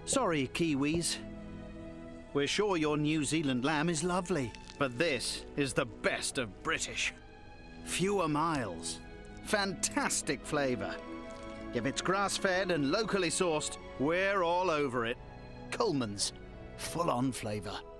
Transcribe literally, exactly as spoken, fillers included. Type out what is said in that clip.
Sorry, Kiwis. We're sure your New Zealand lamb is lovely, but this is the best of British. Fewer miles, fantastic flavour. If it's grass-fed and locally sourced, we're all over it. Coleman's, full-on flavour.